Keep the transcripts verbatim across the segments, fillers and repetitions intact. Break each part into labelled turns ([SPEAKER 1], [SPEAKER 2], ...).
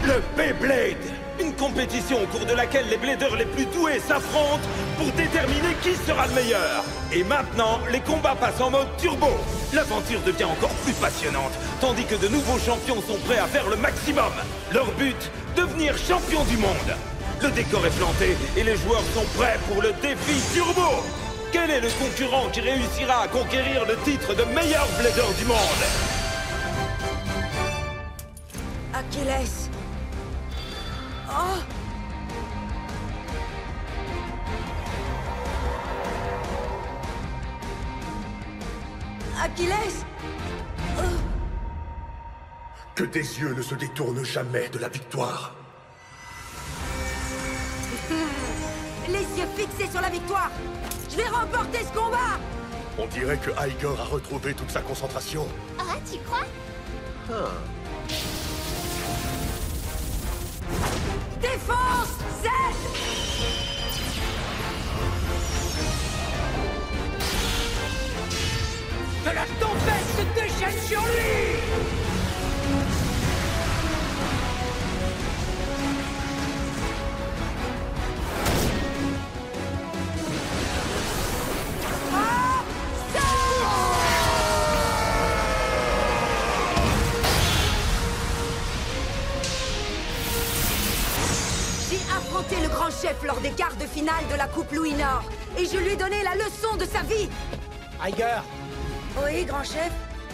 [SPEAKER 1] Le Beyblade! Une compétition au cours de laquelle les bladers les plus doués s'affrontent pour déterminer qui sera le meilleur. Et maintenant, les combats passent en mode turbo. L'aventure devient encore plus passionnante, tandis que de nouveaux champions sont prêts à faire le maximum. Leur but, devenir champion du monde. Le décor est planté et les joueurs sont prêts pour le défi turbo. Quel est le concurrent qui réussira à conquérir le titre de meilleur blader du monde?
[SPEAKER 2] Achilles. Oh! Achilles! Oh.
[SPEAKER 3] Que tes yeux ne se détournent jamais de la victoire.
[SPEAKER 2] Les yeux fixés sur la victoire! Je vais remporter ce combat!
[SPEAKER 3] On dirait que Iger a retrouvé toute sa concentration.
[SPEAKER 4] Ah, tu crois?
[SPEAKER 3] Ah.
[SPEAKER 2] Défense! Z!
[SPEAKER 5] Que la tempête se déchaîne sur lui!
[SPEAKER 2] Ah! Ça! J'ai affronté le grand chef lors des quarts de finale de la Coupe Louis Nord et je lui ai donné la leçon de sa vie.
[SPEAKER 5] Iger!
[SPEAKER 2] Oui, grand chef?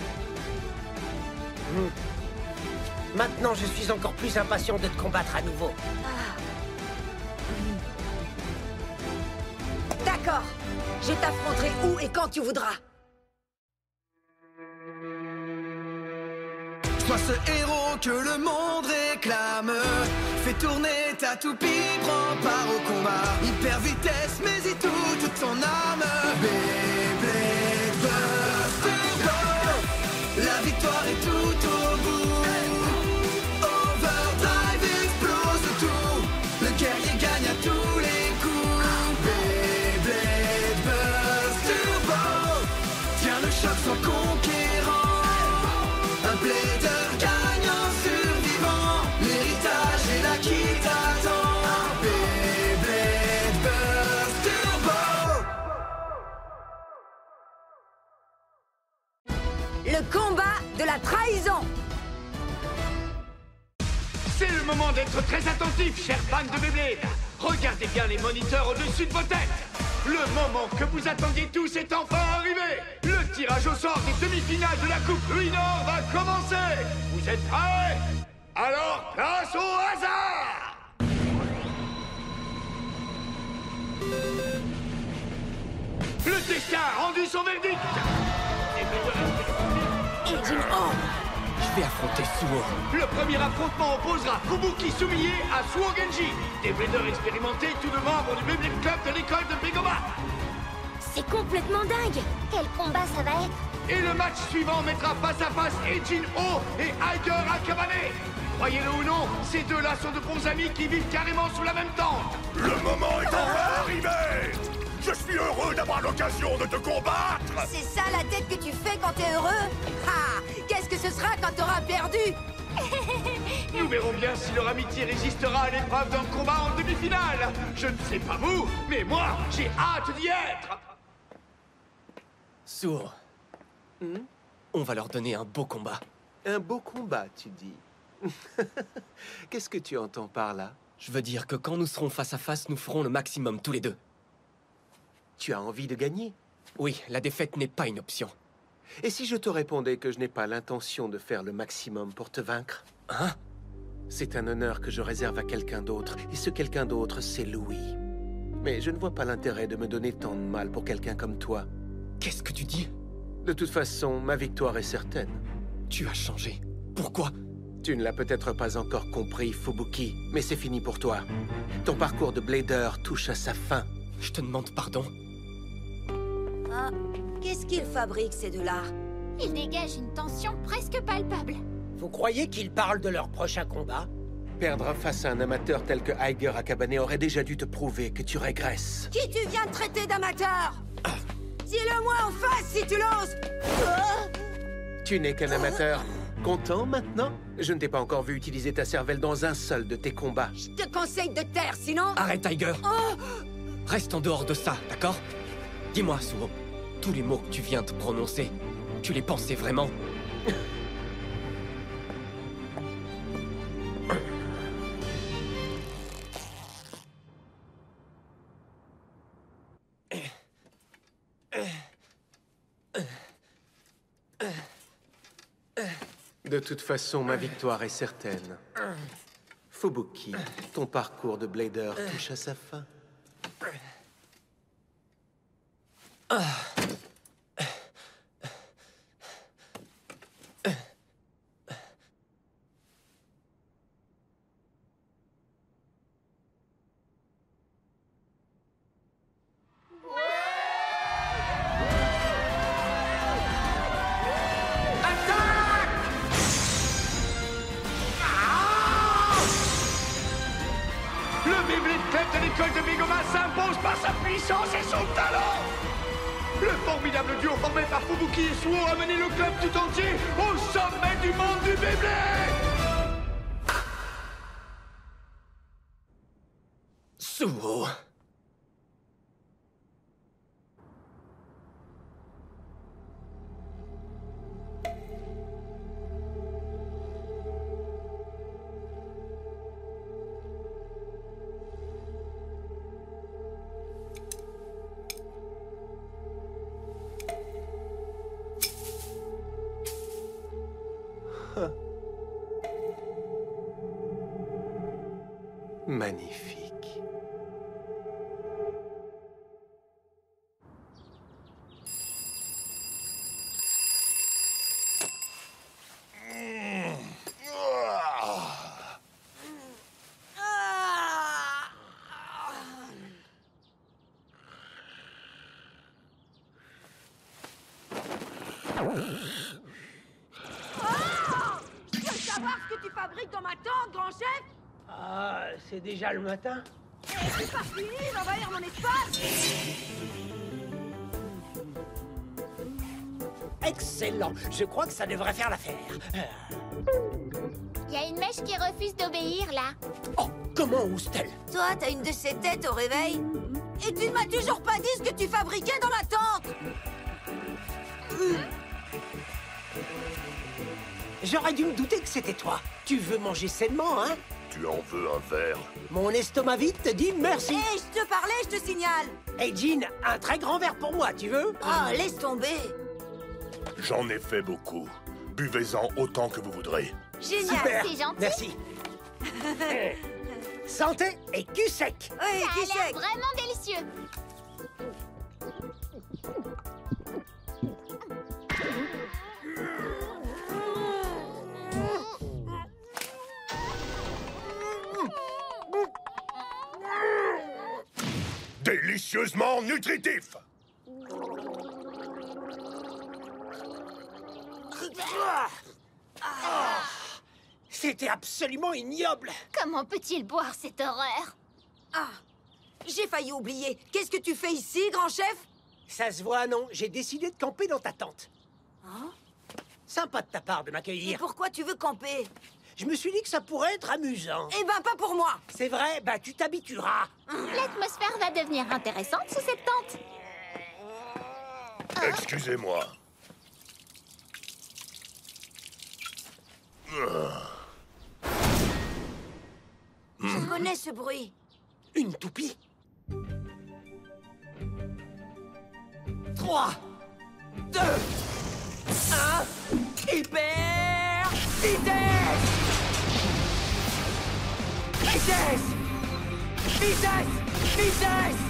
[SPEAKER 5] Hmm. Maintenant, je suis encore plus impatient de te combattre à nouveau.
[SPEAKER 2] Ah. D'accord. Je t'affronterai où et quand tu voudras.
[SPEAKER 6] Sois ce héros que le monde réclame. Fais tourner ta toupie, prends part au combat. Hyper vitesse, mais y toute ton âme. Beyblade Burst Turbo. La victoire est tout au bout. Overdrive explose tout. Le guerrier gagne à tous les coups. Beyblade Burst Turbo. Tiens le choc sans conquérant. Un blader gagne en survivant. L'héritage est là qui t'attend. Beyblade Burst Turbo.
[SPEAKER 2] Le combat de la trahison.
[SPEAKER 7] C'est le moment d'être très attentif, chers fans de Beyblade. Regardez bien les moniteurs au-dessus de vos têtes. Le moment que vous attendiez tous est enfin arrivé. Le tirage au sort des demi-finales de la Coupe Louis Nord va commencer. Vous êtes prêts? Alors, place au hasard. Le destin a rendu son verdict.
[SPEAKER 2] Agent O.
[SPEAKER 5] Je vais affronter Suo.
[SPEAKER 7] Le premier affrontement opposera Fubuki Sumiye à Suo Genji, des bladers expérimentés, tous deux membres du Beyblade Club de l'école de Begoma.
[SPEAKER 4] C'est complètement dingue! Quel combat ça va être?
[SPEAKER 7] Et le match suivant mettra face à face Agent O et Iger Akabane. Croyez-le ou non, ces deux-là sont de bons amis qui vivent carrément sous la même tente.
[SPEAKER 3] Le moment est enfin arrivé. Je suis heureux d'avoir l'occasion de te combattre.
[SPEAKER 2] C'est ça la tête que tu fais quand t'es heureux? Ah! Qu'est-ce que ce sera quand t'auras perdu?
[SPEAKER 7] Nous verrons bien si leur amitié résistera à l'épreuve d'un combat en demi-finale. Je ne sais pas vous, mais moi, j'ai hâte d'y être.
[SPEAKER 5] Suo. Hmm? On va leur donner un beau combat.
[SPEAKER 8] Un beau combat, tu dis. Qu'est-ce que tu entends par là?
[SPEAKER 5] Je veux dire que quand nous serons face à face, nous ferons le maximum tous les deux.
[SPEAKER 8] Tu as envie de gagner?
[SPEAKER 5] Oui, la défaite n'est pas une option.
[SPEAKER 8] Et si je te répondais que je n'ai pas l'intention de faire le maximum pour te vaincre?
[SPEAKER 5] Hein?
[SPEAKER 8] C'est un honneur que je réserve à quelqu'un d'autre, et ce quelqu'un d'autre, c'est Louis. Mais je ne vois pas l'intérêt de me donner tant de mal pour quelqu'un comme toi.
[SPEAKER 5] Qu'est-ce que tu dis?
[SPEAKER 8] De toute façon, ma victoire est certaine.
[SPEAKER 5] Tu as changé. Pourquoi?
[SPEAKER 8] Tu ne l'as peut-être pas encore compris, Fubuki, mais c'est fini pour toi. Ton parcours de blader touche à sa fin.
[SPEAKER 5] Je te demande pardon.
[SPEAKER 2] Ah, qu'est-ce qu'ils fabriquent, ces deux-là?
[SPEAKER 4] Ils dégagent une tension presque palpable.
[SPEAKER 5] Vous croyez qu'ils parlent de leur prochain combat?
[SPEAKER 8] Perdre face à un amateur tel que Iger Akabane aurait déjà dû te prouver que tu régresses.
[SPEAKER 2] Qui tu viens de traiter d'amateur? Dis-le-moi en face si tu l'oses!
[SPEAKER 8] Tu n'es qu'un amateur. Content maintenant? Je ne t'ai pas encore vu utiliser ta cervelle dans un seul de tes combats.
[SPEAKER 2] Je te conseille de taire, sinon...
[SPEAKER 9] Arrête, Tiger.
[SPEAKER 2] Oh!
[SPEAKER 9] Reste en dehors de ça, d'accord? Dis-moi, Suo, tous les mots que tu viens de prononcer, tu les pensais vraiment?
[SPEAKER 8] De toute façon, ma victoire est certaine. Fubuki, ton parcours de blader touche à sa fin.
[SPEAKER 7] De Megoma s'impose par sa puissance et son talent. Le formidable duo formé par Fubuki et Suo a mené le club tout entier au sommet du monde du Beyblade.
[SPEAKER 9] Suo.
[SPEAKER 8] Magnifique.
[SPEAKER 2] Je veux savoir ce que tu fabriques dans ma tente, grand chef.
[SPEAKER 5] Ah, c'est déjà le matin?
[SPEAKER 2] C'est pas fini d'envahir mon espace.
[SPEAKER 5] Excellent. Je crois que ça devrait faire l'affaire.
[SPEAKER 4] Il y a une mèche qui refuse d'obéir, là.
[SPEAKER 5] Oh, comment ose-t-elle?
[SPEAKER 2] Toi, t'as une de ces têtes au réveil. Et tu ne m'as toujours pas dit ce que tu fabriquais dans la tente.
[SPEAKER 5] J'aurais dû me douter que c'était toi. Tu veux manger sainement, hein?
[SPEAKER 3] Tu en veux un verre?
[SPEAKER 5] Mon estomac vide te dit merci.
[SPEAKER 2] Hé, je te parlais, je te signale.
[SPEAKER 5] Hey, Jean, un très grand verre pour moi, tu veux?
[SPEAKER 2] Oh, laisse tomber.
[SPEAKER 3] J'en ai fait beaucoup. Buvez-en autant que vous voudrez.
[SPEAKER 2] Génial.
[SPEAKER 5] Super.
[SPEAKER 4] c'est gentil.
[SPEAKER 5] Merci. Santé et cul sec.
[SPEAKER 2] Oui,
[SPEAKER 4] Ça
[SPEAKER 2] qui
[SPEAKER 4] a l'air
[SPEAKER 2] sait?
[SPEAKER 4] vraiment délicieux.
[SPEAKER 3] Délicieusement nutritif.
[SPEAKER 5] C'était absolument ignoble.
[SPEAKER 4] Comment peut-il boire cette horreur?
[SPEAKER 2] Ah, j'ai failli oublier. Qu'est-ce que tu fais ici, grand chef?
[SPEAKER 5] Ça se voit, non? J'ai décidé de camper dans ta tente.
[SPEAKER 2] Hein?
[SPEAKER 5] Sympa de ta part de
[SPEAKER 2] Et
[SPEAKER 5] m'accueillir.
[SPEAKER 2] pourquoi tu veux camper?
[SPEAKER 5] Je me suis dit que ça pourrait être amusant.
[SPEAKER 2] Eh ben, pas pour moi.
[SPEAKER 5] C'est vrai, bah tu t'habitueras.
[SPEAKER 4] L'atmosphère va devenir intéressante sous cette tente.
[SPEAKER 3] Excusez-moi.
[SPEAKER 2] Je connais ce bruit.
[SPEAKER 5] Une toupie. Trois, deux, un, hyper vitesse! Vitesse! Vitesse! Vitesse!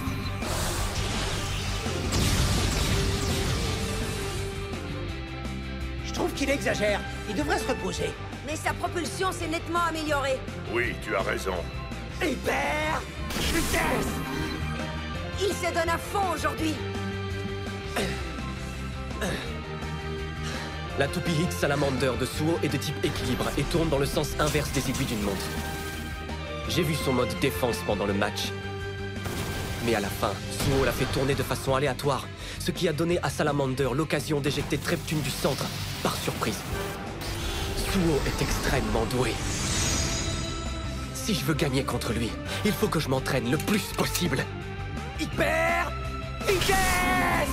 [SPEAKER 5] Je trouve qu'il exagère. Il devrait se reposer.
[SPEAKER 2] Mais sa propulsion s'est nettement améliorée.
[SPEAKER 3] Oui, tu as raison.
[SPEAKER 5] Hyper vitesse!
[SPEAKER 2] Il se donne à fond aujourd'hui.
[SPEAKER 9] La toupie Hit Salamander de Suo est de type équilibre et tourne dans le sens inverse des aiguilles d'une montre. J'ai vu son mode défense pendant le match. Mais à la fin, Suo l'a fait tourner de façon aléatoire, ce qui a donné à Salamander l'occasion d'éjecter Treptune du centre, par surprise. Suo est extrêmement doué. Si je veux gagner contre lui, il faut que je m'entraîne le plus possible.
[SPEAKER 5] Hyper vitesse.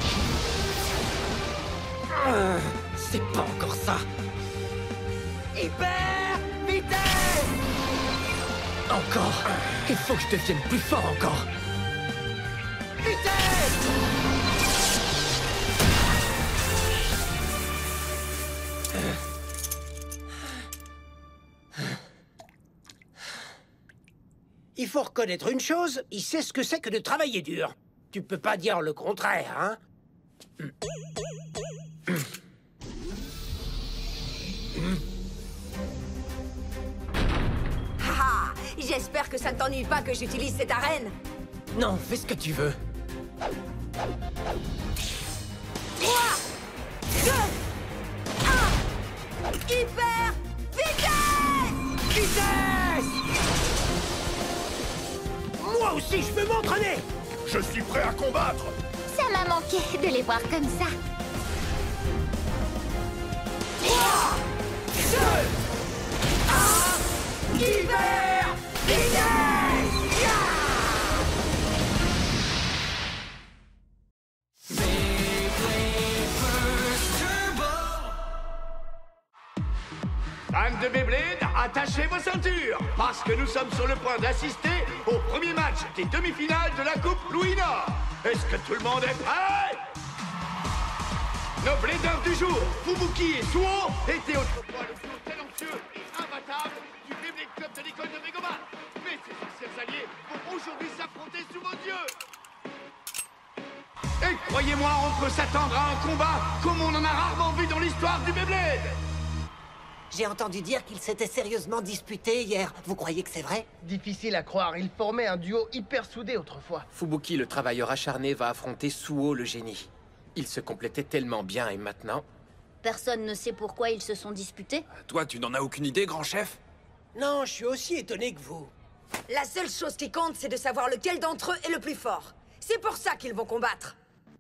[SPEAKER 9] Euh, C'est pas encore ça.
[SPEAKER 5] Hyper vitesse.
[SPEAKER 9] Encore. Il faut que je devienne plus fort encore.
[SPEAKER 5] Vitesse. Il faut reconnaître une chose, il sait ce que c'est que de travailler dur. Tu peux pas dire le contraire, hein?
[SPEAKER 2] Haha, j'espère que ça ne t'ennuie pas que j'utilise cette arène.
[SPEAKER 9] Non, fais ce que tu veux.
[SPEAKER 2] trois, deux, un, hyper vitesse!
[SPEAKER 5] Vitesse! Moi aussi, je veux m'entraîner!
[SPEAKER 3] Je suis prêt à combattre.
[SPEAKER 4] Ça m'a manqué de les voir comme ça.
[SPEAKER 5] trois, deux, un, hyper vitesse! Yeah!
[SPEAKER 7] Fans de Beyblade, attachez vos ceintures, parce que nous sommes sur le point d'assister au premier match des demi-finales de la Coupe Louis Nord. Est-ce que tout le monde est prêt? Nos bladers du jour, Fubuki et Suo, étaient autrefois le duo talentueux et imbattable du Beyblade Club de l'école de Megoman. Mais ces anciens alliés vont aujourd'hui s'affronter sous vos yeux. Et croyez-moi, on peut s'attendre à un combat comme on en a rarement vu dans l'histoire du Beyblade.
[SPEAKER 5] J'ai entendu dire qu'ils s'étaient sérieusement disputés hier. Vous croyez que c'est vrai?
[SPEAKER 10] Difficile à croire, ils formaient un duo hyper soudé autrefois.
[SPEAKER 8] Fubuki, le travailleur acharné, va affronter Suo, le génie. Ils se complétaient tellement bien et maintenant...
[SPEAKER 4] Personne ne sait pourquoi ils se sont disputés.
[SPEAKER 11] Toi, tu n'en as aucune idée, grand chef?
[SPEAKER 5] Non, je suis aussi étonné que vous.
[SPEAKER 2] La seule chose qui compte, c'est de savoir lequel d'entre eux est le plus fort. C'est pour ça qu'ils vont combattre.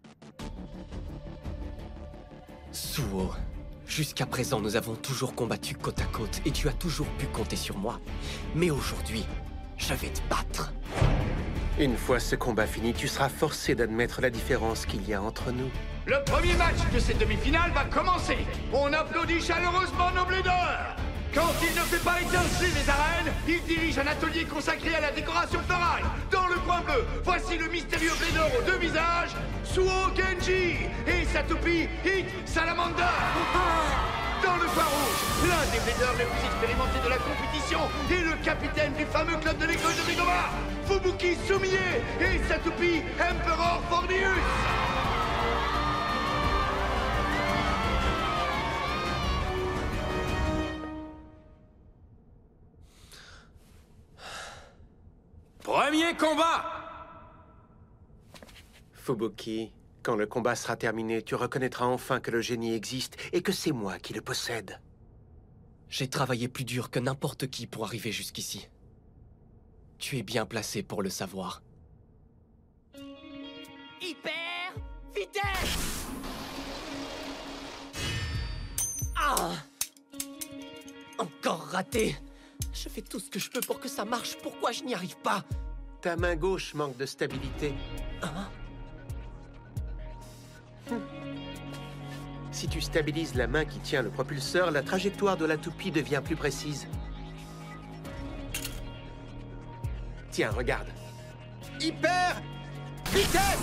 [SPEAKER 9] Suo, jusqu'à présent, nous avons toujours combattu côte à côte et tu as toujours pu compter sur moi. Mais aujourd'hui, je vais te battre.
[SPEAKER 8] Une fois ce combat fini, tu seras forcé d'admettre la différence qu'il y a entre nous.
[SPEAKER 7] Le premier match de cette demi-finale va commencer. On applaudit chaleureusement nos bladers. Quand il ne fait pas étinceler les arènes, il dirige un atelier consacré à la décoration florale. Dans le coin bleu, voici le mystérieux blader aux deux visages, Suo Genji et sa toupie Hit Salamander. Dans le coin rouge, l'un des bladers les plus expérimentés de la compétition et le capitaine du fameux club de l'école de Megoma, Fubuki Sumie et sa toupie Emperor Fornius.
[SPEAKER 11] Premier combat!
[SPEAKER 8] Fubuki, quand le combat sera terminé, tu reconnaîtras enfin que le génie existe et que c'est moi qui le possède.
[SPEAKER 9] J'ai travaillé plus dur que n'importe qui pour arriver jusqu'ici. Tu es bien placé pour le savoir.
[SPEAKER 5] Hyper vitesse! Ah!
[SPEAKER 9] Encore raté! Je fais tout ce que je peux pour que ça marche. Pourquoi je n'y arrive pas?
[SPEAKER 8] Ta main gauche manque de stabilité.
[SPEAKER 9] Hein?
[SPEAKER 8] Hum. Si tu stabilises la main qui tient le propulseur, la trajectoire de la toupie devient plus précise. Tiens, regarde.
[SPEAKER 5] Hyper vitesse!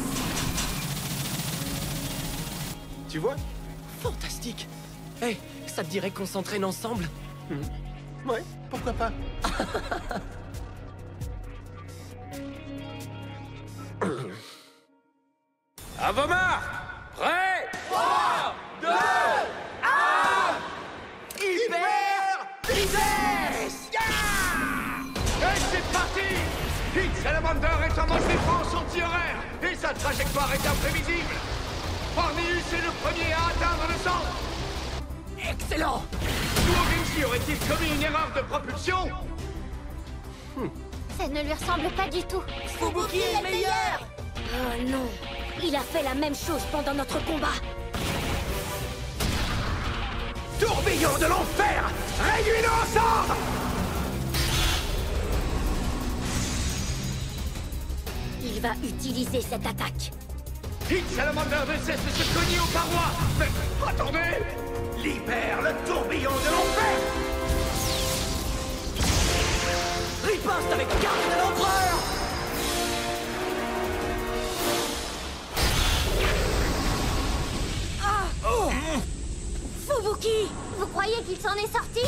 [SPEAKER 8] Tu vois?
[SPEAKER 9] Fantastique! Hé, hey, ça te dirait qu'on s'entraîne ensemble?
[SPEAKER 8] Hum. Ouais, pourquoi pas?
[SPEAKER 11] À vos marques! Prêt? trois, deux,
[SPEAKER 5] un! Hyper vitesse!
[SPEAKER 7] Et c'est parti! Hit Salamander est en mode défense anti-horaire et sa trajectoire est imprévisible. Fornius est le premier à atteindre le centre.
[SPEAKER 5] Excellent!
[SPEAKER 7] Suo Genji aurait-il commis une erreur de propulsion?
[SPEAKER 4] hmm. Ça ne lui ressemble pas du tout.
[SPEAKER 5] Fubuki est le meilleur!
[SPEAKER 4] Oh non! Il a fait la même chose pendant notre combat.
[SPEAKER 5] Tourbillon de l'enfer! Réduis-le en cendres!
[SPEAKER 4] Il va utiliser cette attaque.
[SPEAKER 7] Hit Salamander ne cesse de se cogner aux parois. Mais attendez!
[SPEAKER 5] Libère le tourbillon de l'enfer! Riposte avec garde de l'empereur!
[SPEAKER 4] Ah oh. Fubuki, vous croyez qu'il s'en est sorti?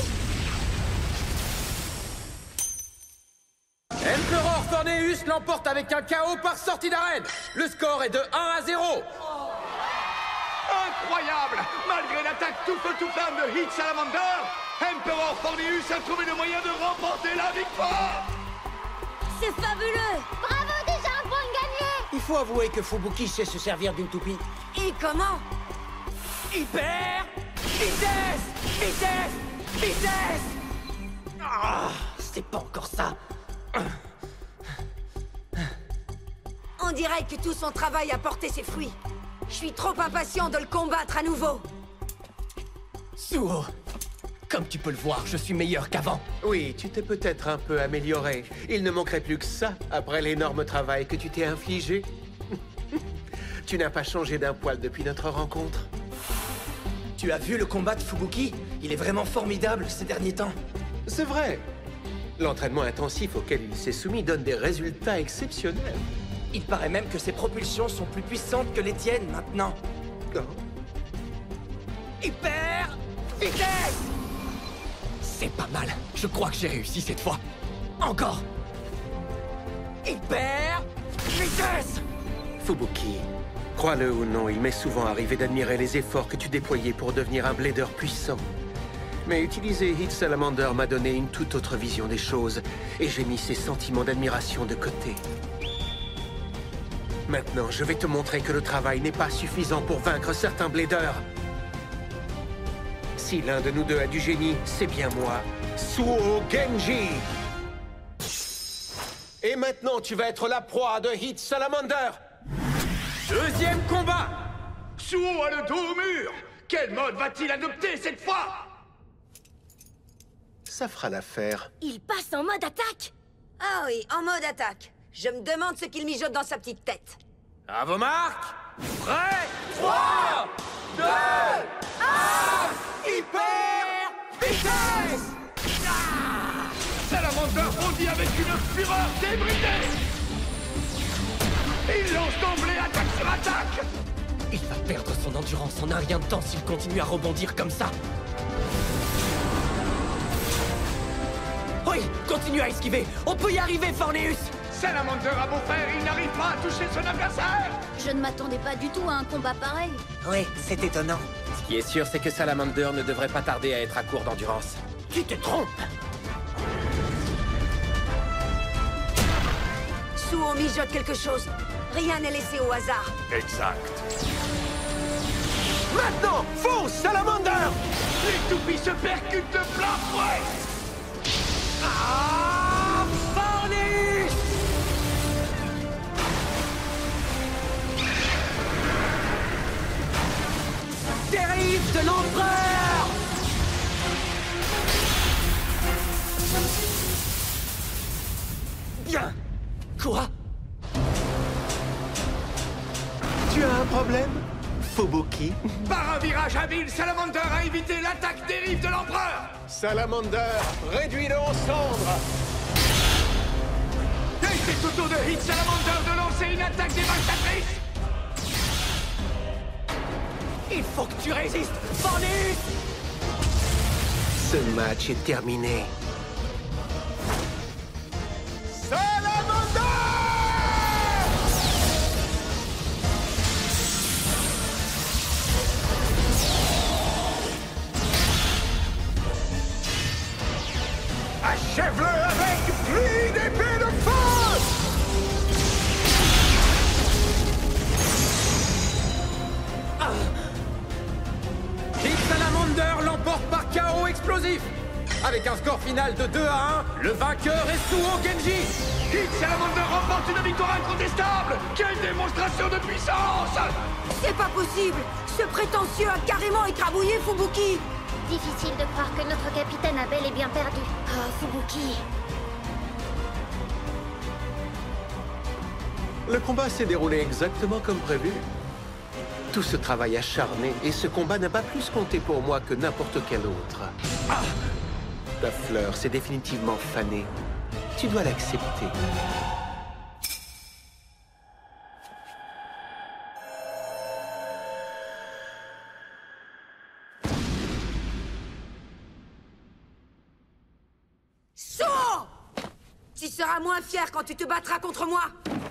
[SPEAKER 11] Emperor Forneus l'emporte avec un K O par sortie d'arène. Le score est de un à zéro.
[SPEAKER 7] Incroyable! Malgré l'attaque tout feu tout flamme de Hit Salamander, Emperor Forneus a trouvé le moyen de remporter la victoire!
[SPEAKER 4] C'est fabuleux! Bravo, déjà un point gagné!
[SPEAKER 5] Il faut avouer que Fubuki sait se servir d'une toupie.
[SPEAKER 2] Et comment?
[SPEAKER 5] Hyper! Vitesse! Vitesse! Vitesse! Ah, c'est pas encore ça.
[SPEAKER 2] On dirait que tout son travail a porté ses fruits. Je suis trop impatient de le combattre à nouveau.
[SPEAKER 9] Suo, comme tu peux le voir, je suis meilleur qu'avant.
[SPEAKER 8] Oui, tu t'es peut-être un peu amélioré. Il ne manquerait plus que ça, après l'énorme travail que tu t'es infligé. Tu n'as pas changé d'un poil depuis notre rencontre.
[SPEAKER 9] Tu as vu le combat de Fubuki? Il est vraiment formidable ces derniers temps.
[SPEAKER 8] C'est vrai. L'entraînement intensif auquel il s'est soumis donne des résultats exceptionnels.
[SPEAKER 9] Il paraît même que ses propulsions sont plus puissantes que les tiennes maintenant.
[SPEAKER 8] Oh.
[SPEAKER 5] Hyper! Vitesse!
[SPEAKER 9] C'est pas mal. Je crois que j'ai réussi cette fois. Encore!
[SPEAKER 5] Hyper! Vitesse!
[SPEAKER 8] Fubuki, crois-le ou non, il m'est souvent arrivé d'admirer les efforts que tu déployais pour devenir un blader puissant. Mais utiliser Hit Salamander m'a donné une toute autre vision des choses, et j'ai mis ces sentiments d'admiration de côté. Maintenant, je vais te montrer que le travail n'est pas suffisant pour vaincre certains bladers. Si l'un de nous deux a du génie, c'est bien moi, Suo Genji. Et maintenant, tu vas être la proie de Hit Salamander.
[SPEAKER 11] Deuxième combat.
[SPEAKER 7] Suo a le dos au mur. Quel mode va-t-il adopter cette fois?
[SPEAKER 8] Ça fera l'affaire.
[SPEAKER 4] Il passe en mode attaque.
[SPEAKER 2] Ah oui, en mode attaque. Je me demande ce qu'il mijote dans sa petite tête.
[SPEAKER 11] À vos marques. Prêt. trois, deux, un.
[SPEAKER 5] Hyper! Vitesse!
[SPEAKER 7] Ah! Salamander bondit avec une fureur débridée. Il lance d'emblée attaque sur attaque.
[SPEAKER 9] Il va perdre son endurance en un rien de temps s'il continue à rebondir comme ça. Oui, continue à esquiver. On peut y arriver, Forneus.
[SPEAKER 7] Salamander a beau faire, il n'arrive pas à toucher son adversaire.
[SPEAKER 4] Je ne m'attendais pas du tout à un combat pareil.
[SPEAKER 5] Oui, c'est étonnant.
[SPEAKER 11] Ce qui est sûr, c'est que Salamander ne devrait pas tarder à être à court d'endurance.
[SPEAKER 5] Tu te trompes.
[SPEAKER 2] Suo mijote quelque chose. Rien n'est laissé au hasard.
[SPEAKER 3] Exact.
[SPEAKER 5] Maintenant, fonce, Salamander!
[SPEAKER 7] Les toupies se percutent de plein fouet.
[SPEAKER 5] Ah! Forneus! Dérive de l'empereur! Bien! Quoi?
[SPEAKER 8] Tu as un problème, Fubuki?
[SPEAKER 7] Par un virage habile, Salamander a évité l'attaque dérive de l'empereur.
[SPEAKER 8] Salamander, réduis-le en cendres!
[SPEAKER 7] Et c'est au tour de Hit Salamander de lancer une attaque dévastatrice.
[SPEAKER 5] Il faut que tu résistes, Forneus!
[SPEAKER 8] Ce match est terminé.
[SPEAKER 3] Achève-le avec pluie d'épée de feu!
[SPEAKER 11] Ah. Hit Salamander l'emporte par K O explosif. Avec un score final de deux à un, le vainqueur est Suo Genji.
[SPEAKER 7] Hit Salamander remporte une victoire incontestable. Quelle démonstration de puissance!
[SPEAKER 2] C'est pas possible! Ce prétentieux a carrément écrabouillé Fubuki!
[SPEAKER 4] Difficile de croire que notre capitaine a bel et bien perdu. Oh, Fubuki.
[SPEAKER 8] Le combat s'est déroulé exactement comme prévu. Tout ce travail acharné et ce combat n'a pas plus compté pour moi que n'importe quel autre. Ah! Ta fleur s'est définitivement fanée. Tu dois l'accepter.
[SPEAKER 2] Suo! Tu seras moins fier quand tu te battras contre moi.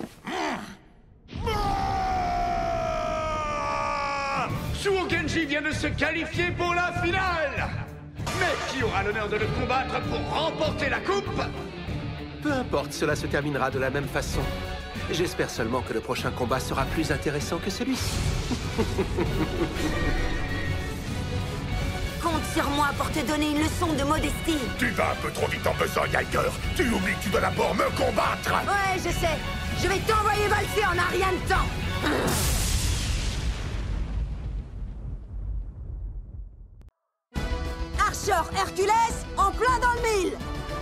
[SPEAKER 7] Suo Genji vient de se qualifier pour la finale. Mais qui aura l'honneur de le combattre pour remporter la coupe?
[SPEAKER 8] Peu importe, cela se terminera de la même façon. J'espère seulement que le prochain combat sera plus intéressant que celui-ci.
[SPEAKER 2] Compte sur moi pour te donner une leçon de modestie.
[SPEAKER 3] Tu vas un peu trop vite en besogne, Iger. Tu oublies que tu dois d'abord me combattre.
[SPEAKER 2] Ouais, je sais. Je vais t'envoyer valser en un rien de temps. Archer Hercules en plein dans le mille.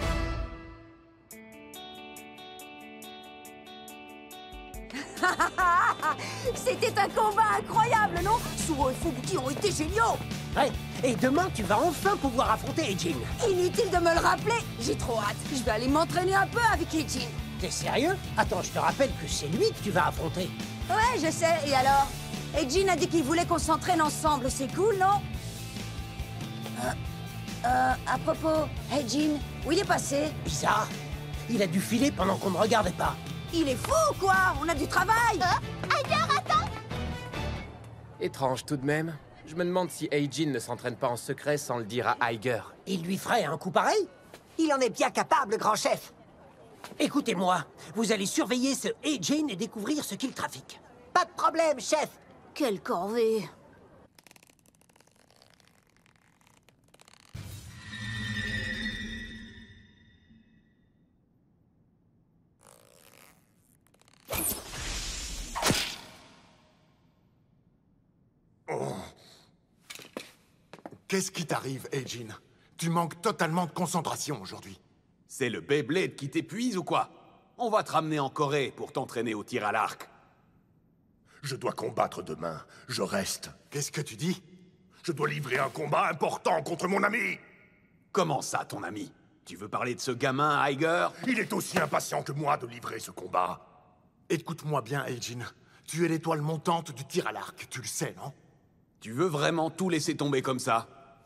[SPEAKER 2] C'était un combat incroyable, non? Suo et Fubuki ont été géniaux.
[SPEAKER 5] Ouais, et demain, tu vas enfin pouvoir affronter Eijin.
[SPEAKER 2] Inutile de me le rappeler. J'ai trop hâte. Je vais aller m'entraîner un peu avec Eijin.
[SPEAKER 5] T'es sérieux? Attends, je te rappelle que c'est lui que tu vas affronter.
[SPEAKER 2] Ouais, je sais. Et alors? Eijin a dit qu'il voulait qu'on s'entraîne ensemble. C'est cool, non? Euh, euh, à propos, Eijin, où il est passé?
[SPEAKER 5] Bizarre. Il a dû filer pendant qu'on ne regardait pas.
[SPEAKER 2] Il est fou, quoi! On a du travail!
[SPEAKER 4] Euh, Iger, attends!
[SPEAKER 11] Étrange tout de même. Je me demande si Eijin ne s'entraîne pas en secret sans le dire à Iger.
[SPEAKER 5] Il lui ferait un coup pareil?
[SPEAKER 10] Il en est bien capable, grand chef.
[SPEAKER 5] Écoutez-moi, vous allez surveiller ce Eijin et découvrir ce qu'il trafique.
[SPEAKER 10] Pas de problème, chef.
[SPEAKER 2] Quelle corvée!
[SPEAKER 3] Qu'est-ce qui t'arrive, Eijin? Tu manques totalement de concentration aujourd'hui.
[SPEAKER 12] C'est le Beyblade qui t'épuise ou quoi? On va te ramener en Corée pour t'entraîner au tir à l'arc.
[SPEAKER 3] Je dois combattre demain. Je reste. Qu'est-ce que tu dis? Je dois livrer un combat important contre mon ami.
[SPEAKER 12] Comment ça, ton ami? Tu veux parler de ce gamin, Iger?
[SPEAKER 3] Il est aussi impatient que moi de livrer ce combat. Écoute-moi bien, Eijin. Tu es l'étoile montante du tir à l'arc, tu le sais, non?
[SPEAKER 12] Tu veux vraiment tout laisser tomber comme ça?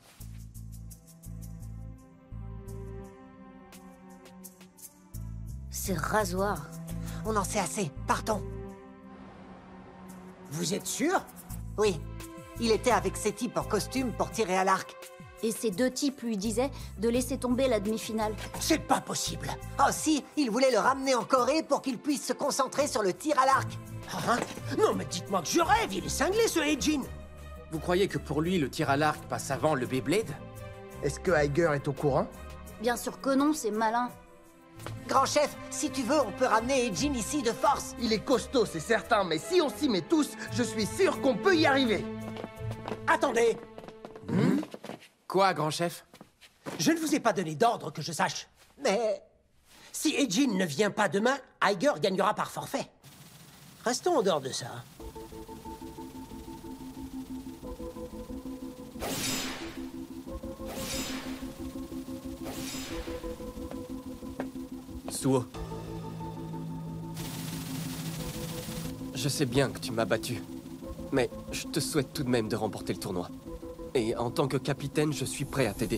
[SPEAKER 2] Ce rasoir.
[SPEAKER 10] On en sait assez. Partons.
[SPEAKER 5] Vous êtes sûr?
[SPEAKER 10] Oui. Il était avec ces types en costume pour tirer à l'arc.
[SPEAKER 4] Et ces deux types lui disaient de laisser tomber la demi-finale.
[SPEAKER 5] C'est pas possible.
[SPEAKER 10] Oh si, il voulait le ramener en Corée pour qu'il puisse se concentrer sur le tir à l'arc.
[SPEAKER 5] Hein? Non, mais dites-moi que je rêve, il est cinglé ce Eijin.
[SPEAKER 11] Vous croyez que pour lui, le tir à l'arc passe avant le Beyblade?
[SPEAKER 10] Est-ce que Iger est au courant?
[SPEAKER 4] Bien sûr que non, c'est malin.
[SPEAKER 10] Grand chef, si tu veux, on peut ramener Eijin ici de force.
[SPEAKER 13] Il est costaud, c'est certain, mais si on s'y met tous, je suis sûr qu'on peut y arriver.
[SPEAKER 5] Attendez.
[SPEAKER 11] Hmm? Quoi, grand chef?
[SPEAKER 5] Je ne vous ai pas donné d'ordre que je sache.
[SPEAKER 10] Mais...
[SPEAKER 5] si Eijin ne vient pas demain, Iger gagnera par forfait. Restons en dehors de ça.
[SPEAKER 9] Suo. Je sais bien que tu m'as battu, mais je te souhaite tout de même de remporter le tournoi. Et en tant que capitaine, je suis prêt à t'aider.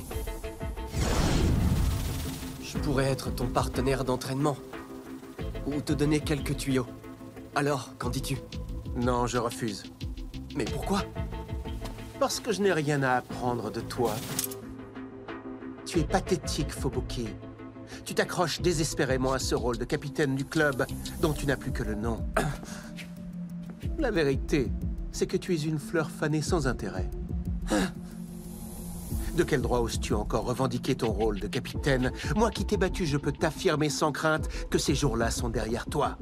[SPEAKER 9] Je pourrais être ton partenaire d'entraînement, ou te donner quelques tuyaux. Alors, qu'en dis-tu?
[SPEAKER 8] Non, je refuse.
[SPEAKER 9] Mais pourquoi?
[SPEAKER 8] Parce que je n'ai rien à apprendre de toi. Tu es pathétique, Fubuki. Tu t'accroches désespérément à ce rôle de capitaine du club dont tu n'as plus que le nom. La vérité, c'est que tu es une fleur fanée sans intérêt. De quel droit oses-tu encore revendiquer ton rôle de capitaine? Moi qui t'ai battu, je peux t'affirmer sans crainte que ces jours-là sont derrière toi.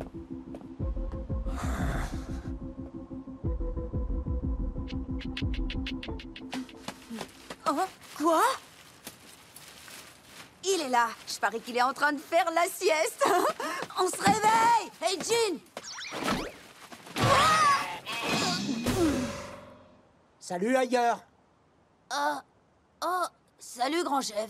[SPEAKER 2] Oh, Quoi? Il est là. Je parie qu'il est en train de faire la sieste. On se réveille. Hey, Jean!
[SPEAKER 5] Salut, ailleurs.
[SPEAKER 2] Oh, oh, salut, grand chef.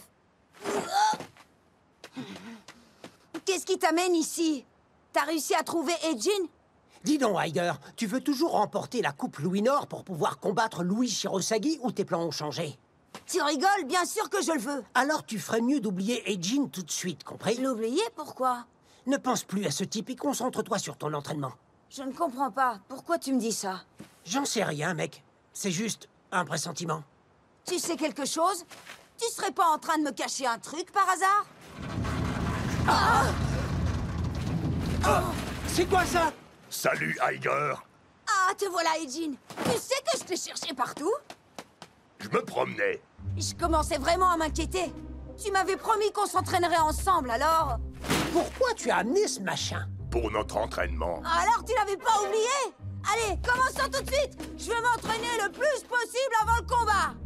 [SPEAKER 2] Qu'est-ce qui t'amène ici? T'as réussi à trouver Eijin?
[SPEAKER 5] Dis donc, Aiger, tu veux toujours remporter la coupe Louis-Nord pour pouvoir combattre Louis Shirosagi ou tes plans ont changé?
[SPEAKER 2] Tu rigoles, bien sûr que je le veux.
[SPEAKER 5] Alors tu ferais mieux d'oublier Eijin tout de suite, compris?
[SPEAKER 2] L'oublier, pourquoi?
[SPEAKER 5] Ne pense plus à ce type et concentre-toi sur ton entraînement.
[SPEAKER 2] Je ne comprends pas. Pourquoi tu me dis ça?
[SPEAKER 5] J'en sais rien, mec. C'est juste un pressentiment.
[SPEAKER 2] Tu sais quelque chose? Tu serais pas en train de me cacher un truc, par hasard? Ah!
[SPEAKER 5] Oh! C'est quoi ça?
[SPEAKER 3] Salut, Aiger.
[SPEAKER 2] Ah, te voilà, Eijin. Tu sais que je t'ai cherché partout?
[SPEAKER 3] Je me promenais.
[SPEAKER 2] Je commençais vraiment à m'inquiéter. Tu m'avais promis qu'on s'entraînerait ensemble, alors...
[SPEAKER 5] Pourquoi tu as amené ce machin?
[SPEAKER 3] Pour notre entraînement.
[SPEAKER 2] Alors tu l'avais pas oublié? Allez, commençons tout de suite. Je veux m'entraîner le plus possible avant le combat.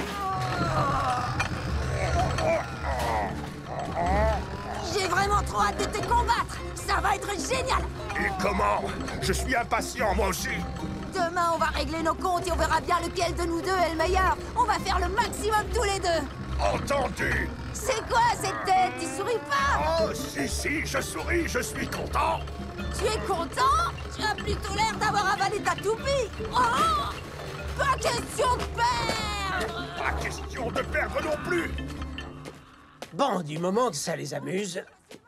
[SPEAKER 2] J'ai vraiment trop hâte de te combattre. Ça va être génial.
[SPEAKER 3] Et comment? Je suis impatient, moi aussi.
[SPEAKER 2] Demain, on va régler nos comptes et on verra bien lequel de nous deux est le meilleur. On va faire le maximum tous les deux.
[SPEAKER 3] Entendu.
[SPEAKER 2] C'est quoi cette tête? Tu souris pas?
[SPEAKER 3] Oh, si, si, je souris, je suis content.
[SPEAKER 2] Tu es content? Tu as plutôt l'air d'avoir avalé ta toupie. Oh! Pas question de perdre.
[SPEAKER 3] Pas question de perdre non plus.
[SPEAKER 5] Bon, du moment que ça les amuse...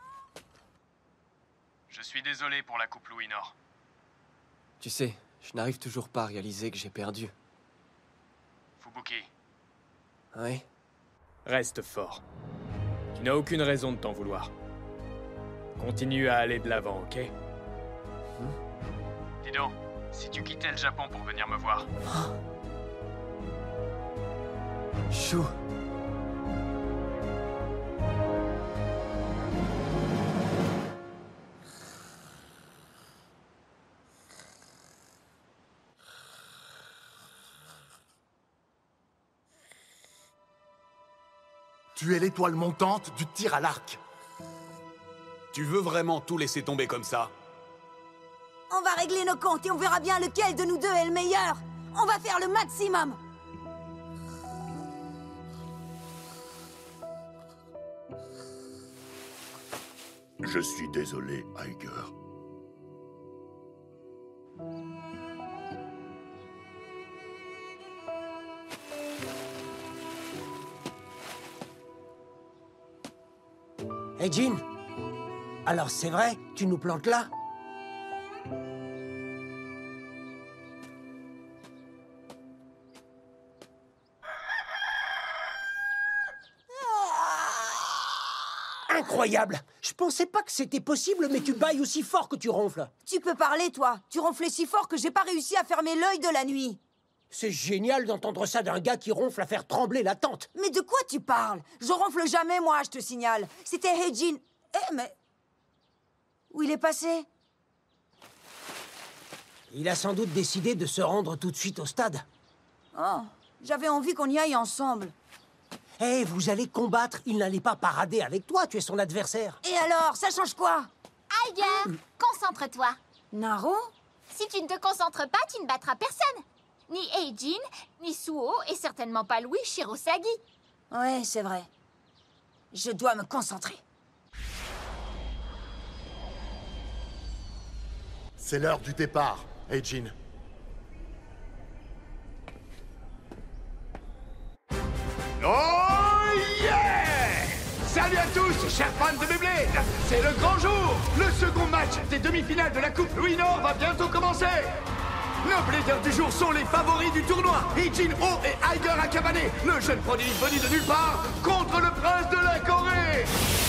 [SPEAKER 14] Je suis désolé pour la coupe Louis-Nord.
[SPEAKER 9] Tu sais, je n'arrive toujours pas à réaliser que j'ai perdu.
[SPEAKER 14] Fubuki.
[SPEAKER 9] Oui?
[SPEAKER 14] Reste fort. Tu n'as aucune raison de t'en vouloir. Continue à aller de l'avant, ok? Hmm? Dis donc, si tu quittais le Japon pour venir me voir...
[SPEAKER 9] Chou.
[SPEAKER 3] Tu es l'étoile montante du tir à l'arc.
[SPEAKER 12] Tu veux vraiment tout laisser tomber comme ça?
[SPEAKER 2] On va régler nos comptes et on verra bien lequel de nous deux est le meilleur. On va faire le maximum.
[SPEAKER 3] Je suis désolé, Aiger.
[SPEAKER 5] Hey, Jean. Alors c'est vrai, tu nous plantes là? Incroyable! Je pensais pas que c'était possible, mais tu bailles aussi fort que tu ronfles.
[SPEAKER 2] Tu peux parler, toi. Tu ronflais si fort que j'ai pas réussi à fermer l'œil de la nuit.
[SPEAKER 5] C'est génial d'entendre ça d'un gars qui ronfle à faire trembler la tente.
[SPEAKER 2] Mais de quoi tu parles? Je ronfle jamais, moi, je te signale. C'était Eijin. Eh, mais... Où il est passé?
[SPEAKER 5] Il a sans doute décidé de se rendre tout de suite au stade.
[SPEAKER 2] Oh, j'avais envie qu'on y aille ensemble.
[SPEAKER 5] Eh, hey, vous allez combattre, il n'allait pas parader avec toi, tu es son adversaire.
[SPEAKER 2] Et alors, ça change quoi?
[SPEAKER 4] Aiger, mmh. Concentre-toi.
[SPEAKER 2] Naro?
[SPEAKER 4] Si tu ne te concentres pas, tu ne battras personne. Ni Eijin, ni Suo, et certainement pas Louis Shirosagi.
[SPEAKER 2] Ouais, c'est vrai. Je dois me concentrer.
[SPEAKER 3] C'est l'heure du départ, Eijin.
[SPEAKER 7] Oh yeah! Salut à tous, chers fans de Beyblade! C'est le grand jour! Le second match des demi-finales de la Coupe Louis-Nord va bientôt commencer! Nos bladers du jour sont les favoris du tournoi. Eijin Oh et Aiger Akabane, le jeune prodige venu de nulle part, contre le prince de la Corée.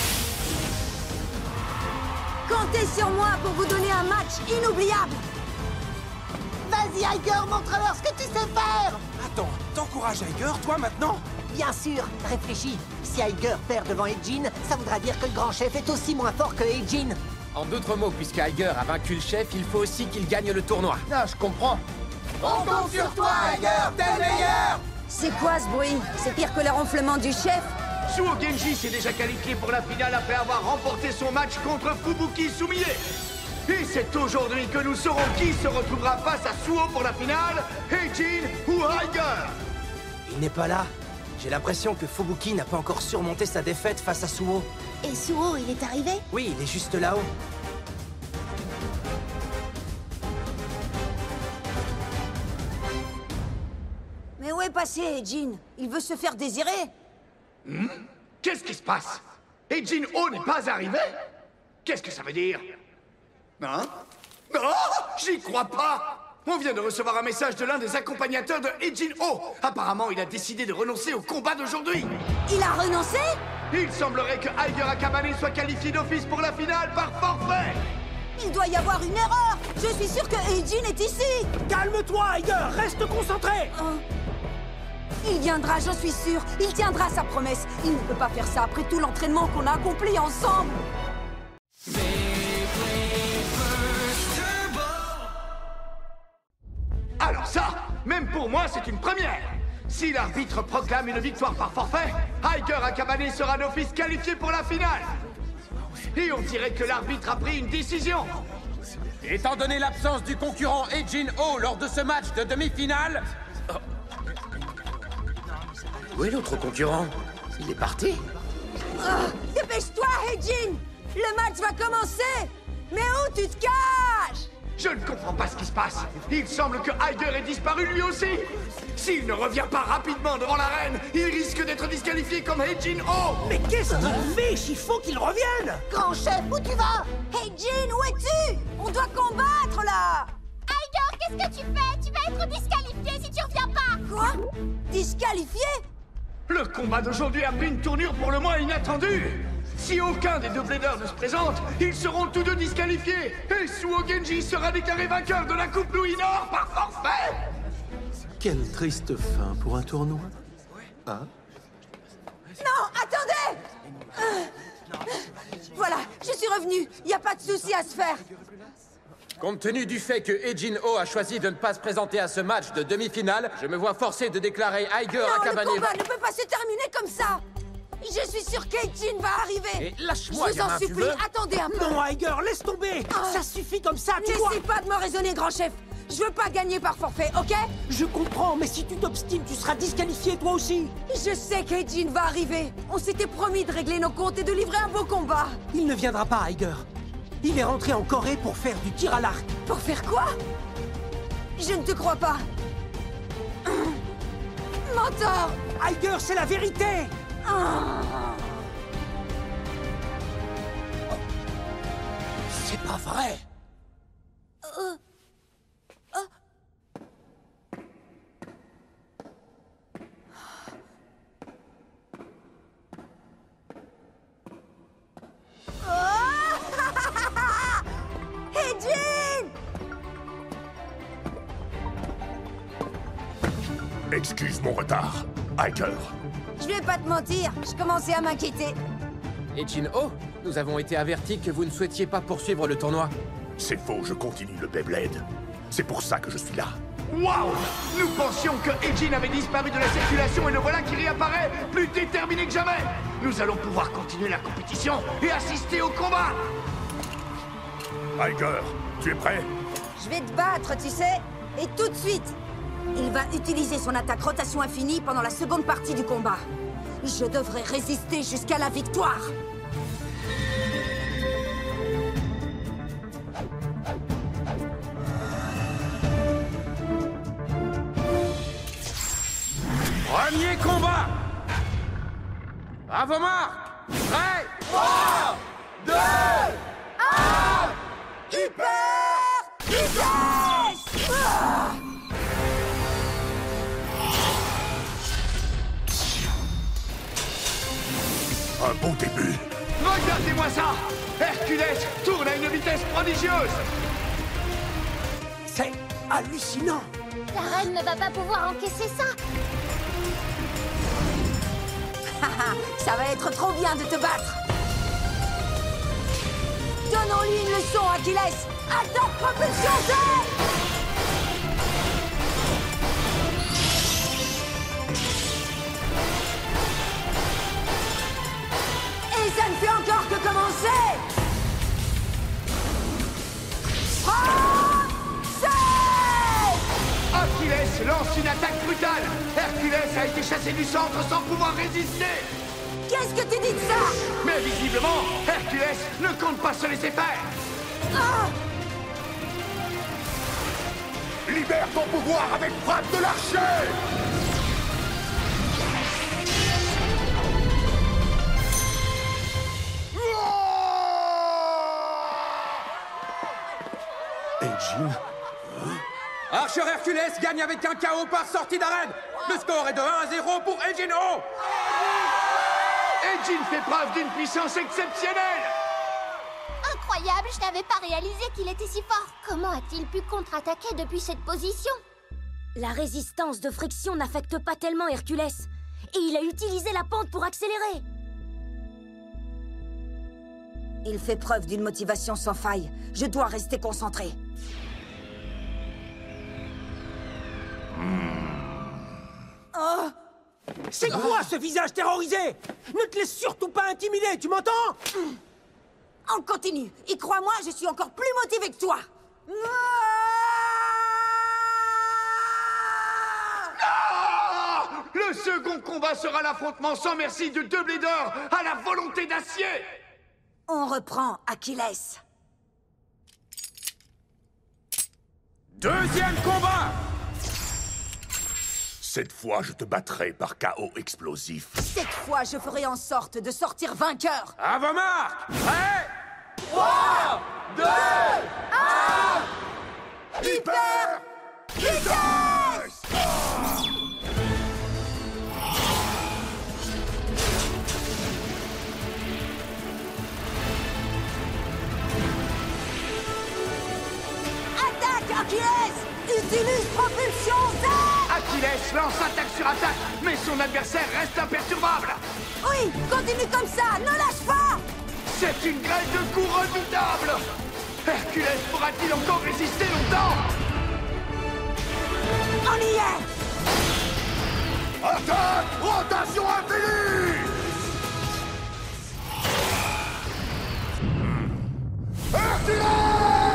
[SPEAKER 2] Comptez sur moi pour vous donner un match inoubliable.
[SPEAKER 10] Vas-y, Aiger, montre-leur ce que tu sais faire.
[SPEAKER 11] Attends, t'encourages Aiger, toi, maintenant?
[SPEAKER 10] Bien sûr, réfléchis. Si Aiger perd devant Eijin, ça voudra dire que le grand chef est aussi moins fort que Eijin.
[SPEAKER 9] En d'autres mots, puisque Aiger a vaincu le chef, il faut aussi qu'il gagne le tournoi.
[SPEAKER 13] Ah, je comprends.
[SPEAKER 11] On compte sur toi, Aiger, t'es le meilleur!
[SPEAKER 2] C'est quoi ce bruit? C'est pire que le ronflement du chef?
[SPEAKER 7] Suo Genji s'est déjà qualifié pour la finale après avoir remporté son match contre Fubuki Sumie. Et c'est aujourd'hui que nous saurons qui se retrouvera face à Suo pour la finale, Heijin ou Aiger.
[SPEAKER 15] Il n'est pas là. J'ai l'impression que Fubuki n'a pas encore surmonté sa défaite face à Suo.
[SPEAKER 16] Et Suo, il est arrivé?
[SPEAKER 15] Oui, il est juste là-haut.
[SPEAKER 2] Mais où est passé Heijin? Il veut se faire désirer.
[SPEAKER 7] Hmm? Qu'est-ce qui se passe? Heijin Oh n'est pas arrivé? Qu'est-ce que ça veut dire? Hein? Oh, j'y crois pas! On vient de recevoir un message de l'un des accompagnateurs de Heijin Oh. Apparemment, il a décidé de renoncer au combat d'aujourd'hui.
[SPEAKER 2] Il a renoncé?
[SPEAKER 7] Il semblerait que Aiger Akabane soit qualifié d'office pour la finale par forfait.
[SPEAKER 2] Il doit y avoir une erreur. Je suis sûr que Heijin est ici.
[SPEAKER 5] Calme-toi, Aiger. Reste concentré.
[SPEAKER 2] Oh. Il viendra, j'en suis sûr. Il tiendra sa promesse. Il ne peut pas faire ça après tout l'entraînement qu'on a accompli ensemble.
[SPEAKER 7] Alors ça, même pour moi, c'est une première. Si l'arbitre proclame une victoire par forfait, Aiger Akabane sera d'office qualifié pour la finale. Et on dirait que l'arbitre a pris une décision.
[SPEAKER 11] Étant donné l'absence du concurrent Heijin Oh lors de ce match de demi-finale...
[SPEAKER 8] Où est l'autre concurrent? Il est parti?
[SPEAKER 2] Oh, dépêche-toi, Heijin! Le match va commencer! Mais où tu te caches?
[SPEAKER 7] Je ne comprends pas ce qui se passe. Il semble que Aiger ait disparu lui aussi. S'il ne revient pas rapidement devant l'arène, il risque d'être disqualifié comme Heijin Oh.
[SPEAKER 5] Mais qu'est-ce qu'il fait? Il faut qu'il revienne.
[SPEAKER 2] Grand chef, où tu vas? Heijin, où es-tu? On doit combattre, là!
[SPEAKER 4] Aiger, qu'est-ce que tu fais? Tu vas être disqualifié si tu reviens pas.
[SPEAKER 2] Quoi? Disqualifié?
[SPEAKER 7] Le combat d'aujourd'hui a pris une tournure pour le moins inattendue. Si aucun des deux bladers ne se présente, ils seront tous deux disqualifiés. Et Suo Genji sera déclaré vainqueur de la Coupe Louis Nord par forfait.
[SPEAKER 8] Quelle triste fin pour un tournoi. Hein?
[SPEAKER 2] Non, attendez! euh... Voilà, je suis revenu. Il n'y a pas de souci à se faire.
[SPEAKER 11] Compte tenu du fait que Heijin Oh a choisi de ne pas se présenter à ce match de demi-finale, je me vois forcé de déclarer Aiger Akabane...
[SPEAKER 2] Non, le combat ne peut pas se terminer comme ça. Je suis sûr qu'Heijin va arriver.
[SPEAKER 11] Et lâche-moi,
[SPEAKER 2] je vous en
[SPEAKER 11] gamin, tu
[SPEAKER 2] supplie,
[SPEAKER 11] veux?
[SPEAKER 2] attendez un peu.
[SPEAKER 5] Non, Aiger, laisse tomber.
[SPEAKER 2] Ah.
[SPEAKER 5] Ça suffit comme ça, tu
[SPEAKER 2] N'essaie
[SPEAKER 5] vois.
[SPEAKER 2] pas de me raisonner, grand chef. Je veux pas gagner par forfait, ok?
[SPEAKER 5] Je comprends, mais si tu t'obstines, tu seras disqualifié toi aussi.
[SPEAKER 2] Je sais qu'Heijin va arriver. On s'était promis de régler nos comptes et de livrer un beau combat.
[SPEAKER 5] Il ne viendra pas, Aiger. Il est rentré en Corée pour faire du tir à l'arc.
[SPEAKER 2] Pour faire quoi? Je ne te crois pas. Menteur!
[SPEAKER 5] Aiger, c'est la vérité.
[SPEAKER 2] Ah.
[SPEAKER 5] C'est pas vrai.
[SPEAKER 2] Euh... Euh... Heijin!
[SPEAKER 3] Excuse mon retard, Aiger.
[SPEAKER 2] Je vais pas te mentir, je commençais à m'inquiéter.
[SPEAKER 11] Heijin Oh, nous avons été avertis que vous ne souhaitiez pas poursuivre le tournoi.
[SPEAKER 3] C'est faux, je continue le Beyblade. C'est pour ça que je suis là.
[SPEAKER 7] Waouh! Nous pensions que Heijin avait disparu de la circulation et le voilà qui réapparaît, plus déterminé que jamais. Nous allons pouvoir continuer la compétition et assister au combat.
[SPEAKER 3] Aiger, tu es prêt?
[SPEAKER 2] Je vais te battre, tu sais, et tout de suite. Il va utiliser son attaque rotation infinie pendant la seconde partie du combat. Je devrais résister jusqu'à la victoire.
[SPEAKER 11] Premier combat! À vos marques! Prêt!
[SPEAKER 6] trois, deux, un,
[SPEAKER 2] hyper vitesse! Ah!
[SPEAKER 3] Un bon début.
[SPEAKER 7] Regardez-moi ça! Hercules tourne à une vitesse prodigieuse!
[SPEAKER 5] C'est hallucinant!
[SPEAKER 4] La reine ne va pas pouvoir encaisser ça!
[SPEAKER 2] Ça va être trop bien de te battre! Donnons-lui une leçon, Achilles! Attaque propulsion Z!
[SPEAKER 7] lance une attaque brutale. Hercules a été chassé du centre sans pouvoir résister.
[SPEAKER 2] Qu'est-ce que tu dis de ça?
[SPEAKER 7] Mais visiblement, Hercules ne compte pas se laisser faire.
[SPEAKER 2] Ah!
[SPEAKER 3] Libère ton pouvoir avec frappe de l'archer!
[SPEAKER 12] Edgine?
[SPEAKER 11] Archer Hercules gagne avec un K O par sortie d'arène. Le score est de un à zéro pour Edgine O.
[SPEAKER 7] Edgine fait preuve d'une puissance exceptionnelle.
[SPEAKER 16] Incroyable, je n'avais pas réalisé qu'il était si fort. Comment a-t-il pu contre-attaquer depuis cette position?
[SPEAKER 17] La résistance de friction n'affecte pas tellement Hercules. Et il a utilisé la pente pour accélérer.
[SPEAKER 2] Il fait preuve d'une motivation sans faille. Je dois rester concentré.
[SPEAKER 5] Oh! C'est quoi ce visage terrorisé? Ne te laisse surtout pas intimider, tu m'entends?
[SPEAKER 2] On continue. Et crois-moi, je suis encore plus motivé que toi.
[SPEAKER 7] Non! Le second combat sera l'affrontement sans merci de deux blédeurs à la volonté d'acier.
[SPEAKER 2] On reprend Achilles.
[SPEAKER 11] Deuxième combat!
[SPEAKER 3] Cette fois, je te battrai par K O explosif.
[SPEAKER 2] Cette fois, je ferai en sorte de sortir vainqueur.
[SPEAKER 11] À vos marques! Prêt?
[SPEAKER 6] trois, deux, un...
[SPEAKER 2] Hyper vitesse! Attaque, Achilles! Utilise propulsion Z!
[SPEAKER 7] Achilles lance attaque sur attaque, mais son adversaire reste imperturbable.
[SPEAKER 2] Oui, continue comme ça, ne lâche pas!
[SPEAKER 7] C'est une grêle de coups redoutable. Hercules pourra-t-il encore résister longtemps?
[SPEAKER 2] On y est!
[SPEAKER 3] Attaque! Rotation infinie! Hercules!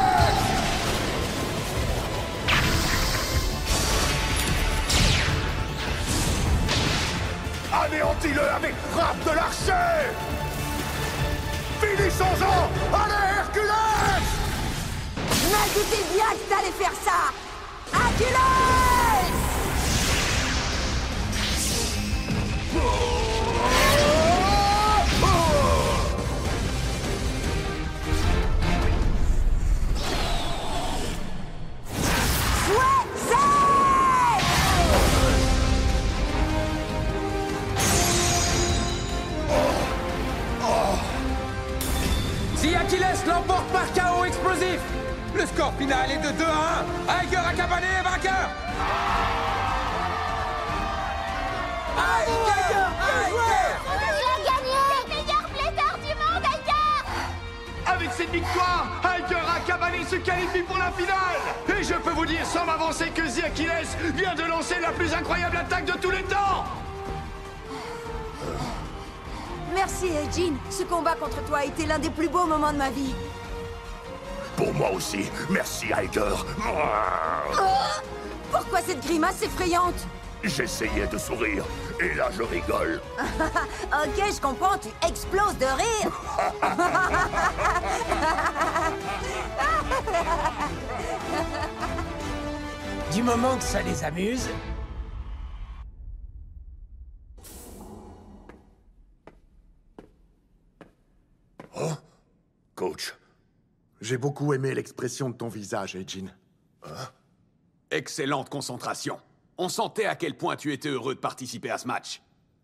[SPEAKER 3] Anéantis-le avec frappe de l'archer! Finissons-en! Allez, Hercules!
[SPEAKER 2] Je me doutais bien que t'allais faire ça! Achilles!
[SPEAKER 11] Si Achilles l'emporte par K O explosif, le score final est de deux à un. Iger Akabane est vainqueur. Iger! Iger!
[SPEAKER 16] Tu as gagné! Le meilleur blédeur du monde, Iger!
[SPEAKER 7] Avec cette victoire, Iger Akabane se qualifie pour la finale. Et je peux vous dire sans m'avancer que The Achilles vient de lancer la plus incroyable attaque de tous les temps.
[SPEAKER 2] Merci, Edgine. Ce combat contre toi a été l'un des plus beaux moments de ma vie.
[SPEAKER 3] Pour moi aussi. Merci, Iger.
[SPEAKER 2] Oh, pourquoi cette grimace effrayante?
[SPEAKER 3] J'essayais de sourire, et là je rigole.
[SPEAKER 2] Ok, je comprends, tu exploses de rire.
[SPEAKER 5] Du moment que ça les amuse.
[SPEAKER 3] Oh, coach, j'ai beaucoup aimé l'expression de ton visage, Edgine.
[SPEAKER 12] Hein? Excellente concentration. On sentait à quel point tu étais heureux de participer à ce match.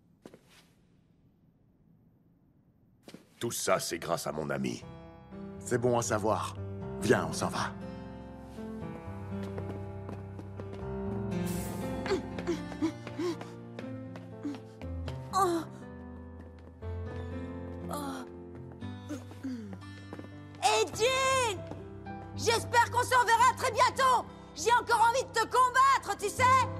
[SPEAKER 3] Tout ça, c'est grâce à mon ami. C'est bon à savoir. Viens, on s'en va.
[SPEAKER 2] Oh. Oh. Edgine! J'espère qu'on se reverra très bientôt! J'ai encore envie de te combattre, tu sais!